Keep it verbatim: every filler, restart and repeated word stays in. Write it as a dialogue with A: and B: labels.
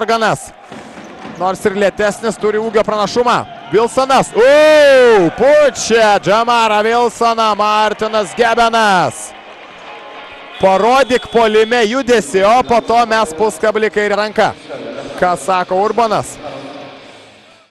A: Morganas. Nors ir lėtesnis, turi ūgio pranašumą. Wilsonas. Uuu, pučia Džamarą Wilsoną Martinas Gebenas. Parodyk puolime judesį, o po to mes puskablį kairę ranką. Ką sako Urbonas?